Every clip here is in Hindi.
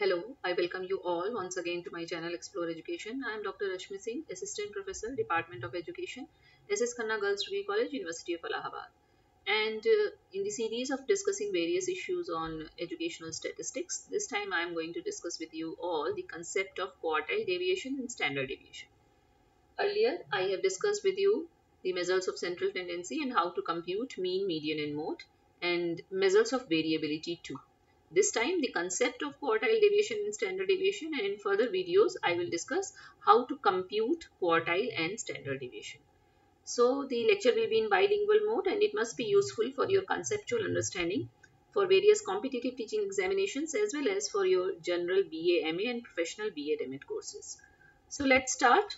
Hello, I welcome you all once again to my channel Explore Education. I am Dr. Rashmi Singh, Assistant Professor, Department of Education, SS Khanna Girls Degree College, University of Allahabad. And in the series of discussing various issues on educational statistics, this time I am going to discuss with you all the concept of quartile deviation and standard deviation. Earlier, I have discussed with you the measures of central tendency and how to compute mean, median, and mode, and measures of variability too. This time, the concept of quartile deviation and standard deviation, and in further videos, I will discuss how to compute quartile and standard deviation. So, the lecture will be in bilingual mode and it must be useful for your conceptual understanding for various competitive teaching examinations as well as for your general BA, MA and professional B.Ed, M.Ed courses. So, let's start.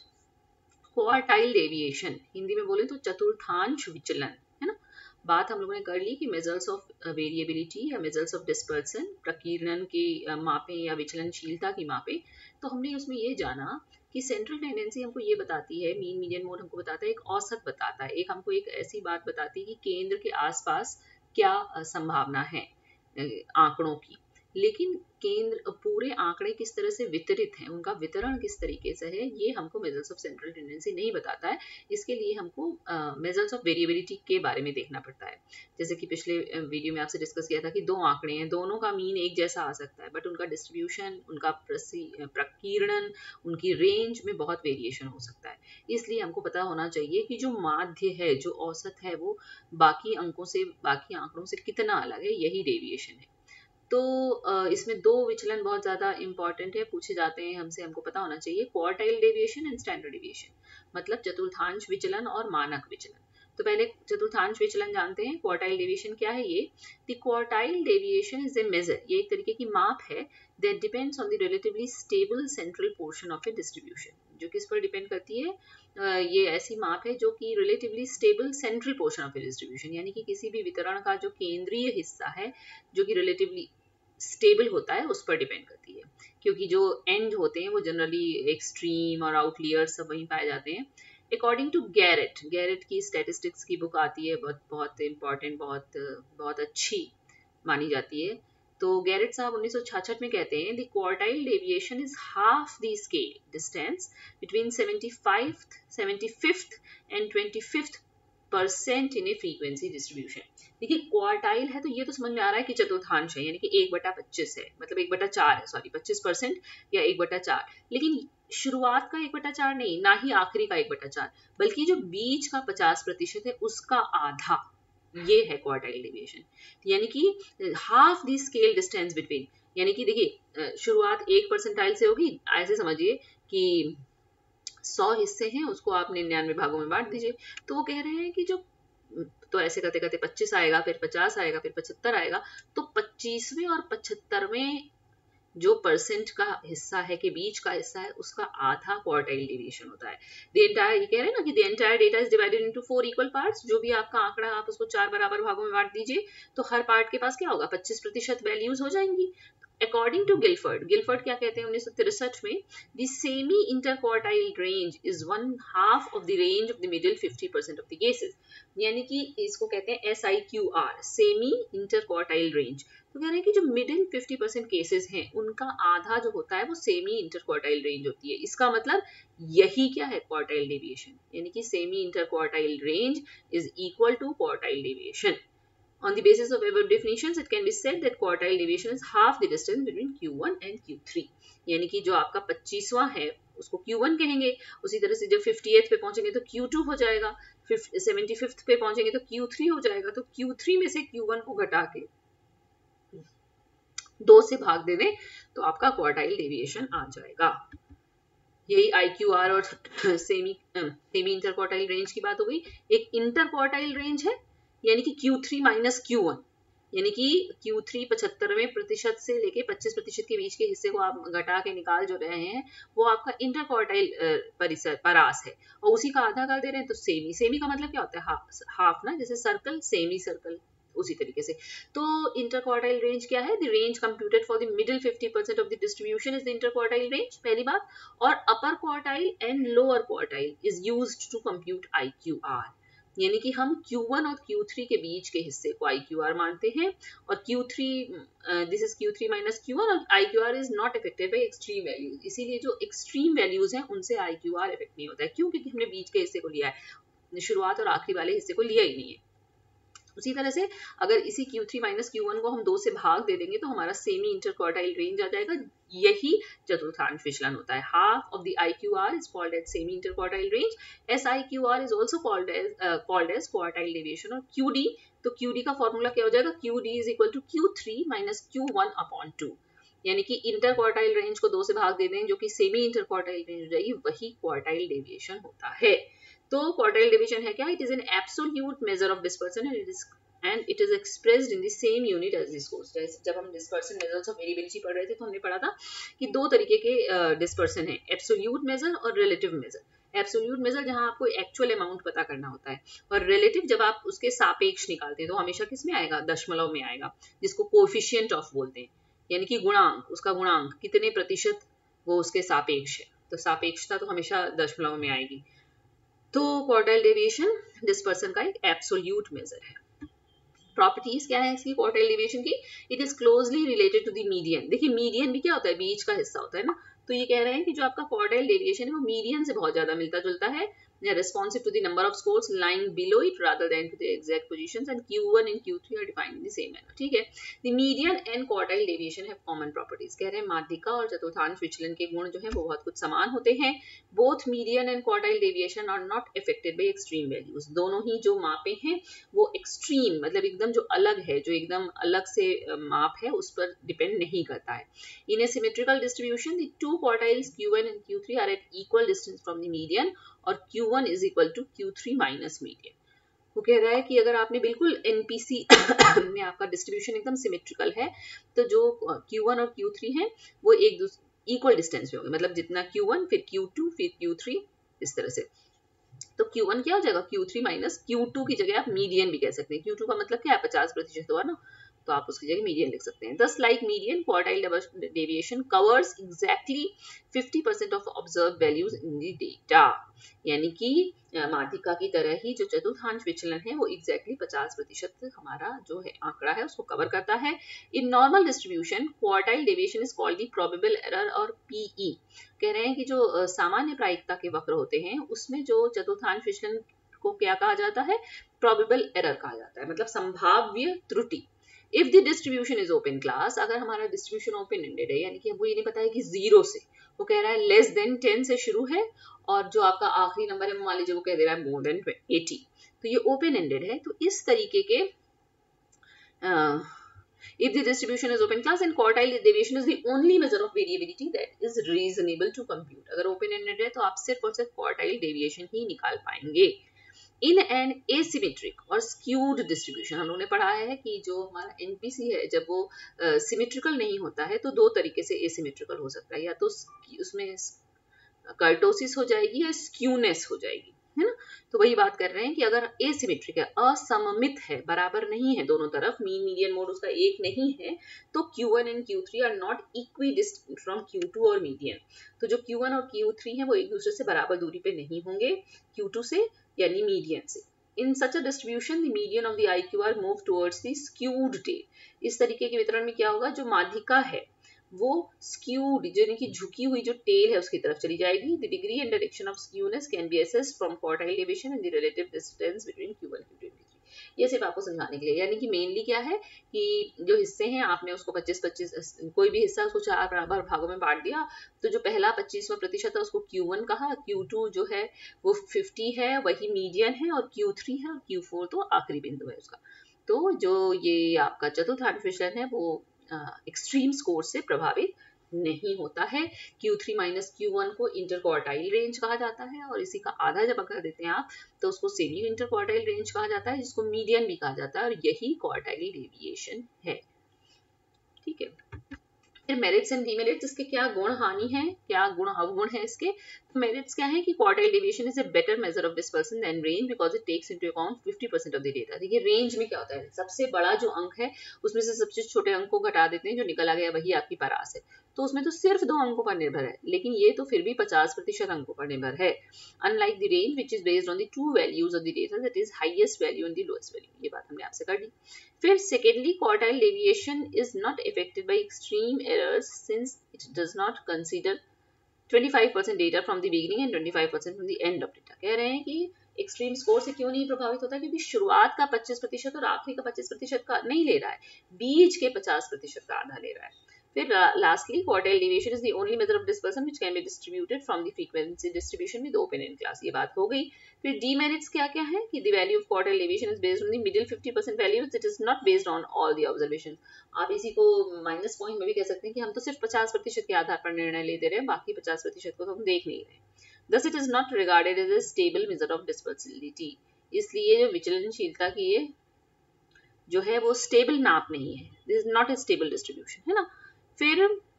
Quartile deviation Hindi में बोले तो चतुर्थांश विचलन है ना। बात हम लोगों ने कर ली कि मेजर्स ऑफ वेरिएबिलिटी या मेजर्स ऑफ डिस्पर्सन प्रकीर्णन के मापे या विचलनशीलता की मापे। तो हमने उसमें ये जाना कि सेंट्रल टेंडेंसी हमको ये बताती है, मीन मीडियन मोड हमको बताता है, एक औसत बताता है, एक हमको एक ऐसी बात बताती है कि केंद्र के आसपास क्या संभावना है आंकड़ों की। लेकिन केंद्र पूरे आंकड़े किस तरह से वितरित हैं, उनका वितरण किस तरीके से है, ये हमको मेजर्स ऑफ सेंट्रल टेंडेंसी नहीं बताता है। इसके लिए हमको मेजर्स ऑफ वेरिएबिलिटी के बारे में देखना पड़ता है। जैसे कि पिछले वीडियो में आपसे डिस्कस किया था कि दो आंकड़े हैं, दोनों का मीन एक जैसा आ सकता है, बट उनका डिस्ट्रीब्यूशन, उनका प्रकीर्णन, उनकी रेंज में बहुत वेरिएशन हो सकता है। इसलिए हमको पता होना चाहिए कि जो माध्य है, जो औसत है, वो बाकी अंकों से, बाकी आंकड़ों से कितना अलग है, यही डेविएशन है। तो इसमें दो विचलन बहुत ज़्यादा इंपॉर्टेंट है, पूछे जाते हैं हमसे, हमको पता होना चाहिए quartile deviation and standard deviation, मतलब चतुर्थांश विचलन और मानक विचलन। तो पहले चतुर्थांश विचलन जानते हैं, क्वार्टाइल डेविएशन क्या है। ये the quartile deviation is a measure, ये एक तरीके की माप है that depends on the relatively stable central portion of a distribution, जो किस पर डिपेंड करती है, ये ऐसी माप है जो कि relatively stable central portion of a distribution, यानी कि किसी भी वितरण का जो केंद्रीय हिस्सा है जो कि रिलेटिवली स्टेबल होता है, उस पर डिपेंड करती है। क्योंकि जो एंड होते हैं वो जनरली एक्सट्रीम और आउटलियर्स सब वहीं पाए जाते हैं। अकॉर्डिंग टू गैरेट की स्टैटिस्टिक्स की बुक आती है, बहुत बहुत इंपॉर्टेंट, बहुत अच्छी मानी जाती है। तो गैरेट साहब 1966 में कहते हैं the quartile deviation is half the scale distance between 75th and 25th% in a frequency distribution. देखिए क्वार्टाइल है तो ये तो समझ में आ रहा है कि चतुर्थांश है, यानी कि 1/25 है, मतलब 1/4 है, सॉरी 25% या 1/4। लेकिन शुरुआत का 1/4 नहीं, ना ही आखिरी का 1/4, बल्कि जो बीच का 50% है उसका आधा, ये है क्वार्टाइल डेविएशन। यानी कि half the scale distance between, यानी कि देखिए शुरुआत 1 परसेंटाइल से होगी, ऐसे समझिए कि 100 हिस्से हैं, उसको आप 99 भागों में बांट दीजिए। तो वो कह रहे हैं कि जो, तो ऐसे करते करते 25 आएगा, फिर 50 आएगा, फिर 75 आएगा, तो 25वें और 75वें जो परसेंट का हिस्सा है, के बीच का हिस्सा है, उसका आधा क्वार्टाइल डेविएशन होता है। द एंटायर, ये कह रहे हैं ना कि the entire data is divided into 4 equal parts. जो भी आपका आंकड़ा आप उसको 4 बराबर भागों में बांट दीजिए, तो हर पार्ट के पास क्या होगा, 25% वैल्यूज हो जाएंगी। अकॉर्डिंग टू गिलफर्ड क्या कहते हैं 1963 में, the semi interquartile range is 1/2 of the range of the middle 50% of the cases. यानी कि इसको कहते हैं SIQR, सेमी इंटरक्वार्टाइल रेंज। तो कह रहे हैं कि जो मिडिल 50% केसेस हैं उनका आधा जो होता है वो सेमी इंटरक्वार्टाइल रेंज होती है। इसका मतलब यही क्या है, क्वार्टाइल डेविएशन, यानी कि semi interquartile range is equal to quartile deviation. On the basis of above definitions, it can be said that quartile deviation is half the distance between Q1 and Q3. यानी कि जो आपका 25वां है उसको Q1 कहेंगे, उसी तरह से जब 50th पे पहुंचेंगे तो Q2 हो जाएगा, 75th पे पहुंचेंगे तो Q3 हो जाएगा। तो Q3 में से Q1 को घटा के 2 से भाग दे दें तो आपका क्वार्टाइल डेविएशन आ जाएगा। यही IQR और सेमी इंटरक्वार्टाइल रेंज की बात हो गई। एक इंटरक्वार्टाइल रेंज है, यानी कि Q3 माइनस Q1, यानी कि Q3 75% से लेके 25% के बीच के हिस्से को आप घटा के निकाल जो रहे हैं, वो आपका इंटरक्वार्टाइल परास है, और उसी का आधा कर दे रहे हैं। तो सेमी का मतलब क्या होता है, हाफ ना, जैसे सर्कल, सेमी सर्कल, उसी तरीके से। तो इंटरक्वार्टाइल रेंज क्या है, the range computed for the middle 50% of the distribution is the interquartile range, पहली बात। और upper quartile and lower quartile is used to compute IQR। यानी कि हम Q1 और Q3 के बीच के हिस्से को IQR मानते हैं, और Q3 this is Q3 minus Q1, और IQR is not affected by extreme values. इसीलिए जो एक्सट्रीम वैल्यूज हैं उनसे IQR इफेक्ट नहीं होता है। क्यों? क्योंकि हमने बीच के हिस्से को लिया है, शुरुआत और आखिरी वाले हिस्से को लिया ही नहीं है। उसी तरह से अगर इसी Q3 माइनस Q1 को हम 2 से भाग दे देंगे तो हमारा सेमी इंटरक्वार्टाइल रेंज आ जाएगा। यही चतुर्थांश विचलन होता है। Half of the IQR is called as semi interquartile range. SIQR is also called as quartile deviation. और QD, तो QD का फॉर्मूला क्या हो जाएगा? QD is equal to Q3 minus Q1 upon 2, यानी कि इंटरक्वार्टाइल रेंज को 2 से भाग दे दें जो कि सेमी इंटरक्वार्टाइल रेंज हो जाएगी, वही क्वार्टाइल डेविएशन होता है। तो क्वार्टाइल डेविएशन है क्या? It is an absolute measure of dispersion and it is expressed in the same unit as discourse. जब हम डिस्पर्सन मेजर्स ऑफ वेरिएबिलिटी पढ़ रहे थे तो हमने पढ़ा था कि 2 तरीके के डिस्पर्सन है, एब्सोल्यूट मेजर और रिलेटिव मेजर। एब्सोल्यूट मेजर जहां आपको एक्चुअल अमाउंट पता करना होता है, और रिलेटिव जब आप उसके सापेक्ष निकालते हैं तो हमेशा किस में आएगा? दशमलव में आएगा, जिसको कोफिशिएंट ऑफ बोलते हैं, यानी कि गुणांक, उसका गुणांक कितने प्रतिशत वो उसके सापेक्ष है। तो सापेक्षता तो हमेशा दशमलव में आएगी। तो क्वार्टाइल डेविएशन डिस्पर्सन का एक एब्सोल्यूट मेजर है। प्रॉपर्टीज क्या है इसकी क्वार्टाइल डेविएशन की? It is closely related to the median. देखिए मीडियन भी क्या होता है? बीच का हिस्सा होता है ना। तो ये कह रहे हैं कि जो आपका क्वार्टाइल डेविएशन है वो मीडियन से बहुत ज्यादा मिलता जुलता है, responsive to the number of scores lying below it rather than to the exact positions, and Q1 and Q3 are defined in the same manner। ठीक है, the median and quartile deviation have common properties। कह रहे हैं माध्यिका और चतुर्थांश विचलन के गुण जो है वो बहुत कुछ समान होते हैं। both median and quartile deviation are not affected by extreme values। दोनों ही जो मापे हैं वो extreme मतलब एकदम जो अलग है, जो एकदम अलग से माप है, उस पर डिपेंड नहीं करता है। in a symmetrical distribution the two quartiles Q1 and Q3 are at equal distance from the median, और Q1 is equal to Q3 minus median. वो कह रहा है कि अगर आपने बिल्कुल NPC में आपका डिस्ट्रीब्यूशन एकदम सिमेट्रिकल है तो जो Q1 और Q3 हैं वो एक दूसरे इक्वल डिस्टेंस में होंगे, मतलब जितना Q1 फिर Q2 फिर Q3 इस तरह से। तो Q1 क्या हो जाएगा? Q3 माइनस Q2 की जगह आप मीडियन भी कह सकते हैं। Q2 का मतलब क्या है? 50% हुआ ना, तो आप उसकी जगह मीडियन लिख सकते हैं। Thus like median, quartile deviation covers exactly 50% of observed values in the data। यानी कि माध्यिका की तरह ही जो चतुर्थांश विचलन है वो एग्जैक्टली 50% हमारा जो है आंकड़ा है उसको कवर करता है। In normal distribution quartile deviation is called the probable error और PE। कह रहे हैं कि जो सामान्य प्रायिकता के वक्र होते हैं उसमें जो चतुर्थांश विचलन को क्या कहा जाता है? प्रोबेबल एरर कहा जाता है, मतलब संभाव्य त्रुटि। If the distribution is open class, अगर हमारा डिस्ट्रीब्यूशन ओपन एंडेड है, यानी कि हमको ये नहीं पता है कि 0 से, वो कह रहा है लेस देन 10 से शुरू है, और जो आपका आखिरी नंबर है मान लीजिए वो कह दे रहा है मोर देन 80, तो ये ओपन एंडेड है। तो इस तरीके के if the distribution is open class and quartile deviation is the only measure of variability that is reasonable to compute। अगर open ended है तो आप सिर्फ और सिर्फ quartile deviation ही निकाल पाएंगे। इन एन एसिमेट्रिक और स्क्यूड डिस्ट्रीब्यूशन, हम लोगों ने पढ़ा है कि जो हमारा NPC है जब वो सिमेट्रिकल नहीं होता है तो 2 तरीके से एसिमेट्रिकल हो सकता है, या तो उसमें कर्टोसिस हो जाएगी या स्क्यूनेस हो जाएगी, है ना। तो वही बात कर रहे हैं कि अगर एसिमेट्रिक है, असममित है, बराबर नहीं है दोनों तरफ, मीन मीडियन मोड उसका एक नहीं है, तो Q1 and Q3 are not equidistant from Q2 और मीडियन। तो जो Q1 और Q3 है वो एक दूसरे से बराबर दूरी पे नहीं होंगे Q2 से यानी मीडियन से। In such a distribution, the median of the IQR move towards the skewed tail। इस तरीके के वितरण में क्या होगा? जो माध्यिका है वो skewed, यानी कि झुकी हुई जो टेल है उसकी तरफ चली जाएगी। The degree and direction of skewness can be assessed from quartile deviation and the relative distance between Q1 and Q2 and Q3। ये सिर्फ आपको समझाने के लिए, यानी कि मेनली क्या है कि जो हिस्से हैं आपने उसको 25-25 कोई भी हिस्सा उसको 4 बराबर भागों में बांट दिया, तो जो पहला 25% है उसको Q1 कहा, Q2 जो है वो 50 है, वही मीडियन है, और Q3 है, और Q4 तो आखिरी बिंदु है उसका। तो जो ये आपका चतुर्थांश विचलन है वो एक्सट्रीम स्कोर से प्रभावित नहीं होता है। Q3 माइनस Q1 को इंटरक्वार्टाइल रेंज कहा जाता है, और इसी का आधा जब अगर देते हैं आप तो उसको सेमी इंटरक्वार्टाइल रेंज कहा जाता है, जिसको मीडियन भी कहा जाता है, और यही क्वार्टाइल डेविएशन है। ठीक है, रिस्पेक्टिव मेरिट्स एंड डीमेरिट्स, इसके क्या गुण हानि है, क्या गुण अवगुण है इसके। तो मेरिट्स क्या है कि quartile deviation is a better measure of dispersion than range because it takes into account 50% of the data. देखिए रेंज में क्या होता है, सबसे बड़ा जो अंक है उसमें से सबसे छोटे अंक को घटा देते हैं, जो निकल आ गया वही आपकी परास है। तो उसमें तो सिर्फ 2 अंकों पर निर्भर है, लेकिन ये तो फिर भी 50% अंकों पर निर्भर है। Unlike the range which is based on the true values of the data, that is highest value and the lowest value. ये बात हमने आपसे कर दी। फिर secondly, quartile deviation is not affected by extreme errors since it does not consider 25% data from the beginning and 25% from the end of data. कह रहे हैं कि एक्सट्रीम स्कोर से क्यों नहीं प्रभावित होता, क्योंकि शुरुआत का 25% और आखिरी का 25% का नहीं ले रहा है, बीच के 50% का आधा ले रहा है। फिर lastly, quartile deviation is the only method of dispersion which can be distributed from the frequency distribution with open end class. ये बात हो गई। फिर डीमेरिट्स क्या क्या है कि the value of quartile deviation is based on the middle 50% values, it is not based on all the observation. आप इसी को माइनस पॉइंट में भी कह सकते हैं कि हम तो सिर्फ 50% के आधार पर निर्णय लेते रहे, बाकी 50% को तो हम देख नहीं रहे। Thus it is not regarded as a stable measure of dispersibility। इसलिए जो विचलनशीलता की ये जो है वो स्टेबल नाप नहीं है, this is not a stable distribution, है ना। फिर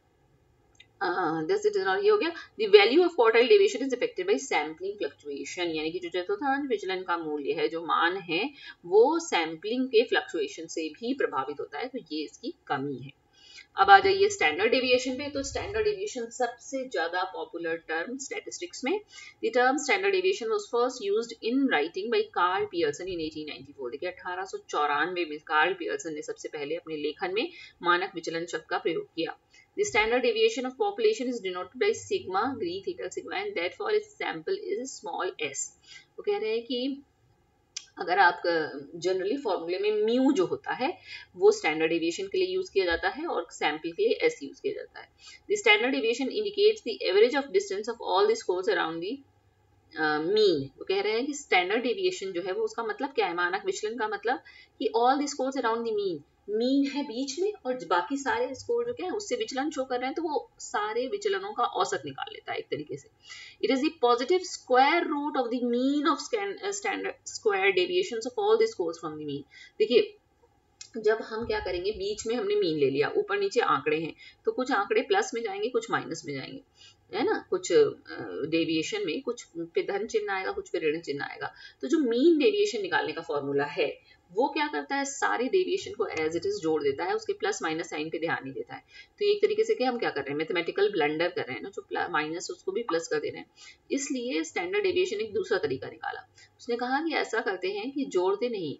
दिस इट इज नॉट, ये हो गया। The value of quartile deviation is affected by sampling fluctuation, यानी कि जो चतुर्थांश विचलन का मूल्य है, जो मान है, वो सैम्पलिंग के फ्लक्चुएशन से भी प्रभावित होता है, तो ये इसकी कमी है। अब आ जाइए स्टैंडर्ड डेविएशन पे। तो स्टैंडर्ड डेविएशन सबसे ज्यादा पॉपुलर टर्म स्टैटिस्टिक्स में। The term standard deviation was first used in writing by Karl Pearson in 1894। देखिए 1894 में कार्ल पियर्सन ने सबसे पहले अपने लेखन में मानक विचलन शब्द का प्रयोग किया। The standard deviation of population is denoted by sigma, Greek theta sigma, and that for its sample is small s। वो कह रहे हैं कि अगर आप जनरली फॉर्मूले में म्यू जो होता है वो स्टैंडर्ड डेविएशन के लिए यूज किया जाता है और सैंपल के लिए एस यूज किया जाता है। The standard deviation indicates the average of distance of all the scores around the mean. वो कह रहे हैं कि स्टैंडर्ड डेविएशन जो है वो उसका मतलब क्या है, मानक विचलन का मतलब कि all the scores around the mean, mean है बीच में और बाकी सारे स्कोर जो क्या है उससे विचलन शो कर रहे हैं, तो वो सारे विचलनों का औसत निकाल लेता है एक तरीके से। It is the positive square root of the mean of standard square deviations of all the scores from the mean. देखिए जब हम क्या करेंगे, बीच में हमने मीन ले लिया, ऊपर नीचे आंकड़े हैं, तो कुछ आंकड़े प्लस में जाएंगे, कुछ माइनस में जाएंगे, है ना। कुछ डेविएशन में कुछ पे धन चिन्ह आएगा, कुछ पे ऋण चिन्ह आएगा। तो जो मीन डेविएशन निकालने का फॉर्मूला है वो क्या करता है, सारे डेविएशन को एज इट इज जोड़ देता है, उसके प्लस माइनस साइन पे ध्यान नहीं देता है। तो एक तरीके से क्या हम क्या कर रहे हैं, मैथमेटिकल ब्लंडर कर रहे हैं ना, जो माइनस उसको भी प्लस कर दे रहे हैं। इसलिए स्टैंडर्ड डेविएशन एक दूसरा तरीका निकाला। उसने कहा कि ऐसा करते हैं कि जोड़ते नहीं,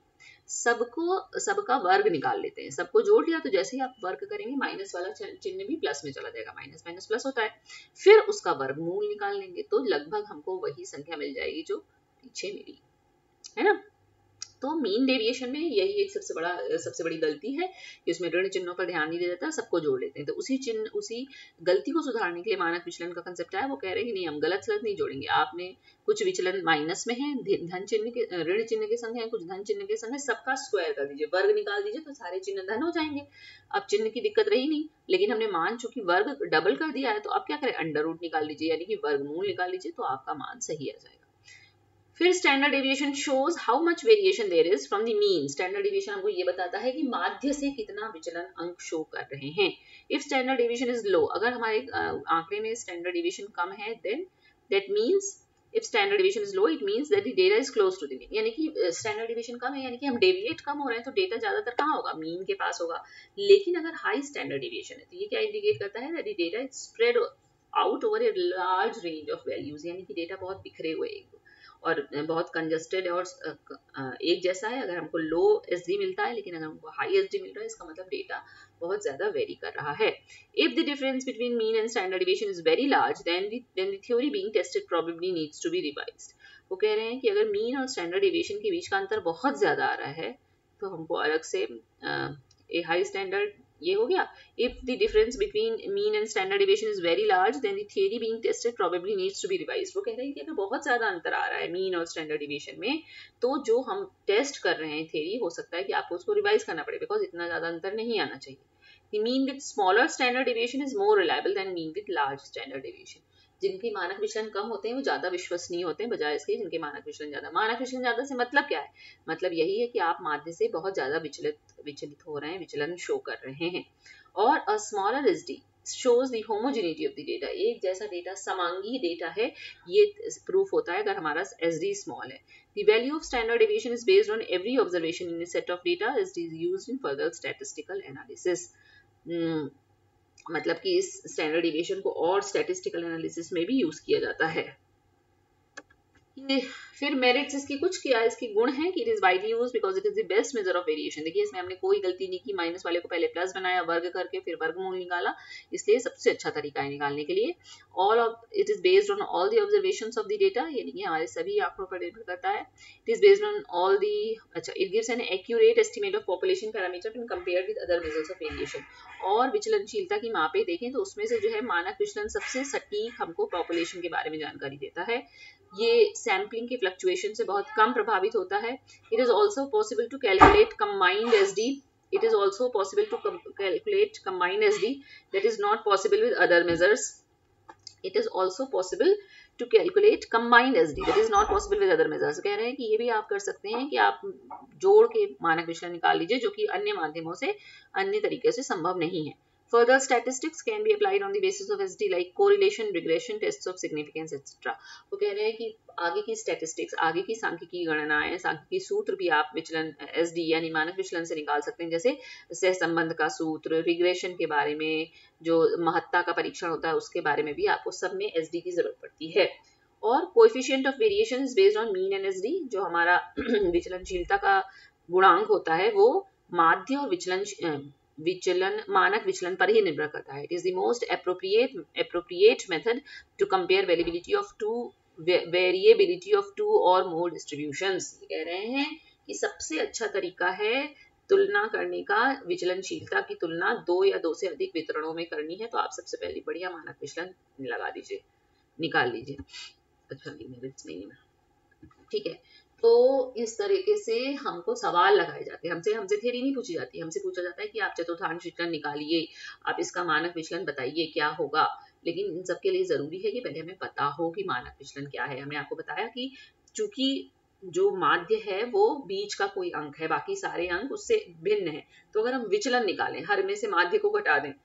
सबका वर्ग निकाल लेते हैं। सबको जोड़ लिया तो जैसे ही आप वर्ग करेंगे माइनस वाला चिन्ह भी प्लस में चला जाएगा, माइनस माइनस प्लस होता है। फिर उसका वर्गमूल निकाल लेंगे तो लगभग हमको वही संख्या मिल जाएगी जो पीछे मिली, है ना। तो मीन डेविएशन में यही एक सबसे बड़ी गलती है कि उसमें ऋण चिन्हों पर ध्यान नहीं दिया जाता, सबको जोड़ लेते हैं। तो उसी गलती को सुधारने के लिए मानक विचलन का कंसेप्ट है, वो कह रहे हैं कि नहीं, हम गलत नहीं जोड़ेंगे। आपने कुछ विचलन माइनस में है, धन चिन्ह के ऋण चिन्ह के संग है, कुछ धन चिन्ह के संग है, सबका स्क्वायर कर दीजिए, वर्ग निकाल दीजिए, तो सारे चिन्ह धन हो जाएंगे। अब चिन्ह की दिक्कत रही नहीं, लेकिन हमने मान चूंकि वर्ग डबल कर दिया है, तो आप क्या करें, अंडर रूट निकाल लीजिए, यानी कि वर्गमूल निकाल लीजिए, तो आपका मान सही आ जाएगा। फिर standard deviation shows how much variation there is from the mean. Standard deviation हमको ये बताता है कि माध्य से कितना विचलन अंक शो कर रहे हैं। If standard deviation is low, अगर हमारे आंकड़े में स्टैंडर्ड डेविएशन कम है, then that means if standard deviation is low, it means that the data is close to the mean. यानी कि स्टैंडर्ड डेविएशन कम है, यानी कि हम डेविएट कम हो रहे हैं, तो डेटा ज्यादातर कहाँ होगा, मीन के पास होगा। लेकिन अगर हाई स्टैंडर्ड डेविएशन है, तो ये क्या इंडिकेट करता है, that the data is spread out over a large range of values, यानी कि डेटा बहुत बिखरे हुए और बहुत कंजस्टेड और एक जैसा है। अगर हमको लो एसडी मिलता है, लेकिन अगर हमको हाई एसडी मिल रहा है, इसका मतलब डेटा बहुत ज्यादा वेरी कर रहा है। If the difference between mean and standard deviation is very large, then the theory being tested probably needs to be revised. वो कह रहे हैं कि अगर मीन और स्टैंडर्ड डेविएशन के बीच का अंतर बहुत ज्यादा आ रहा है, तो हमको अलग से ए हाई स्टैंडर्ड, ये हो गया। If the difference between mean and standard deviation is very large, then the theory being tested probably needs to be revised। वो कह रहे हैं कि अगर बहुत ज्यादा अंतर आ रहा है मीन और स्टैंडर्ड डिविएशन में, तो जो हम टेस्ट कर रहे हैं थ्योरी, हो सकता है कि आपको उसको रिवाइज करना पड़े, बिकॉज इतना ज्यादा अंतर नहीं आना चाहिए। The mean with smaller standard deviation is more reliable than mean with large standard deviation। जिनके मानक विचलन कम होते हैं वो ज्यादा विश्वसनीय होते हैं, बजाय इसके जिनके मानक विचलन ज्यादा। मानक विचलन ज्यादा से मतलब क्या है, मतलब यही है कि आप माध्य से बहुत ज्यादा विचलित हो रहे हैं, विचलन शो कर रहे हैं। और a smaller SD shows the homogeneity of the data. एक जैसा डेटा समांगी डेटा है, ये प्रूफ होता है अगर हमारा SD स्मॉल है. The value of standard deviation is based on every observation in a set of data is used in further statistical analysis. मतलब कि इस स्टैंडर्ड डिविएशन को और स्टैटिस्टिकल एनालिसिस में भी यूज किया जाता है. फिर मेरिट्स इसकी कुछ किया, इसके गुण हैं कि it is widely used because it is the best measure of variation. देखिए इसमें हमने कोई गलती नहीं की, माइनस वाले को पहले प्लस बनाया, वर्ग करके फिर वर्गमूल निकाला, इसलिए सबसे अच्छा तरीका है निकालने के लिए. All of it is based on all the observations of the data, यानी कि हमारे सभी आंकड़ों पर निर्भर करता है. It is based on all the, अच्छा, it gives an accurate estimate of population parameter when compared with other measures of variation. और विचलनशीलता की मापे देखें तो उसमें से जो है मानक विचलन सबसे सटीक हमको पॉपुलेशन के बारे में जानकारी देता है. ये सैम्पलिंग के फ्लक्चुएशन से बहुत कम प्रभावित होता है. It is also possible to calculate combined SD. It is also possible to calculate combined SD that is not possible with other measures. It is also possible to calculate combined SD that is not possible with other measures. कह रहे हैं कि ये भी आप कर सकते हैं कि आप जोड़ के मानक विचलन निकाल लीजिए, जो कि अन्य माध्यमों से अन्य तरीके से संभव नहीं है. Further statistics can be applied on the basis of SD like correlation, regression, tests of significance, etc. वो कह रहे हैं कि आगे की स्टैटिस्टिक्स, आगे की सांख्यिकी गणनाएं, सांख्यिकी सूत्र भी आप विचलन SD यानी मानक विचलन से निकाल सकते हैं, जैसे सहसंबंध का सूत्र, रिग्रेशन के बारे में, जो महत्ता का परीक्षण होता है उसके बारे में भी आपको सब में SD की जरूरत पड़ती है. और coefficient of variation is based on mean and SD. जो हमारा विचलनशीलता का गुणांक होता है वो माध्य और विचलन मानक विचलन पर ही निर्भर करता है. It is the most appropriate method to compare variability of two or more distributions. कह रहे हैं कि सबसे अच्छा तरीका है तुलना करने का, विचलनशीलता की तुलना दो या दो से अधिक वितरणों में करनी है, तो आप सबसे पहले बढ़िया मानक विचलन लगा दीजिए, निकाल लीजिए. अच्छा नहीं, ठीक है. तो इस तरीके से हमको सवाल लगाए जाते हैं, हमसे थ्योरी नहीं पूछी जाती, हमसे पूछा जाता है कि आप चतुर्थांश विचलन निकालिए, आप इसका मानक विचलन बताइए क्या होगा. लेकिन इन सब के लिए जरूरी है कि पहले हमें पता हो कि मानक विचलन क्या है. हमने आपको बताया कि चूंकि जो माध्य है वो बीच का कोई अंक है, बाकी सारे अंक उससे भिन्न है, तो अगर हम विचलन निकालें, हर में से माध्य को घटा दें,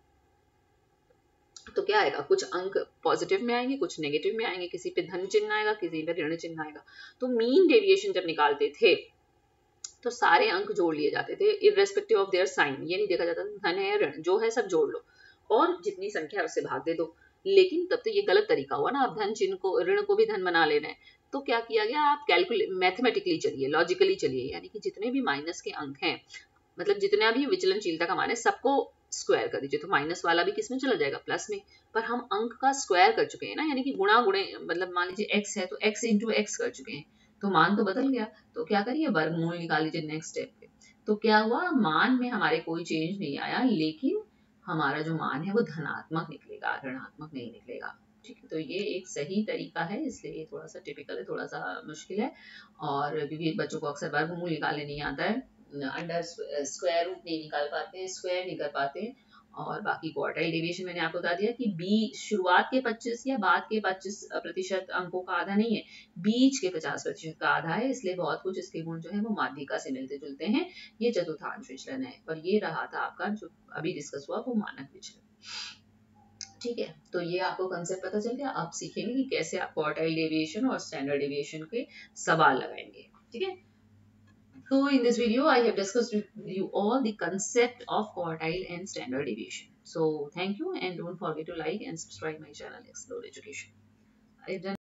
तो क्या आएगा, कुछ अंक पॉजिटिव में आएंगे, कुछ नेगेटिव में आएंगे, किसी पे धन चिन्ह आएगा, किसी पे ऋण चिन्ह आएगा. तो मीन डेविएशन जब निकालते थे तो सारे अंक जोड़ लिए जाते थे इररेस्पेक्टिव ऑफ देयर साइन. ये नहीं देखा जाता धन है ऋण, जो है सब जोड़ लो और जितनी संख्या है उससे भाग दे दो. लेकिन तब तो ये गलत तरीका हुआ ना, आप धन चिन्ह को, ऋण को भी धन बना ले रहे हैं. तो क्या किया गया, आप मैथमेटिकली चलिए, लॉजिकली चलिए, यानी कि जितने भी माइनस के अंक हैं, मतलब जितना भी विचलनशीलता का मान है, सबको स्क्वायर कर दीजिए. तो माइनस वाला भी किस में चला जाएगा, प्लस में. पर हम अंक का स्क्वायर कर चुके हैं ना, यानी कि गुणा गुणे, मतलब मान लीजिए x है तो x इंटू एक्स कर चुके हैं, तो मान तो बदल गया. तो क्या करिए, वर्गमूल निकाल लीजिए नेक्स्ट स्टेप पे. तो क्या हुआ, मान में हमारे कोई चेंज नहीं आया, लेकिन हमारा जो मान है वो धनात्मक निकलेगा, ऋणात्मक नहीं निकलेगा. ठीक है, तो ये एक सही तरीका है, इसलिए ये थोड़ा सा टिपिकल है, थोड़ा सा मुश्किल है. और क्योंकि बच्चों को अक्सर वर्गमूल निकालने नहीं आता है, अंडर स्क्वायर रूट नहीं निकाल पाते हैं, स्क्वायर नहीं कर पाते हैं. और बाकी क्वार्टाइल डेविएशन मैंने आपको बता दिया कि बी शुरुआत के 25 या बाद के 25% अंकों का आधा नहीं है, बीच के 50% का आधा है. इसलिए बहुत कुछ इसके गुण जो है वो माध्यिका से मिलते जुलते हैं. ये चतुर्थांश विचलन है, पर ये रहा था आपका जो अभी डिस्कस हुआ वो मानक विचलन. ठीक है, तो ये आपको कंसेप्ट पता चल गया. आप सीखेंगे कि कैसे आप क्वार्टाइल डेविएशन और स्टैंडर्ड डेविएशन के सवाल लगाएंगे. ठीक है. So in this video, I have discussed with you all the concept of quartile and standard deviation. So thank you and don't forget to like and subscribe my channel Explore Education. I've done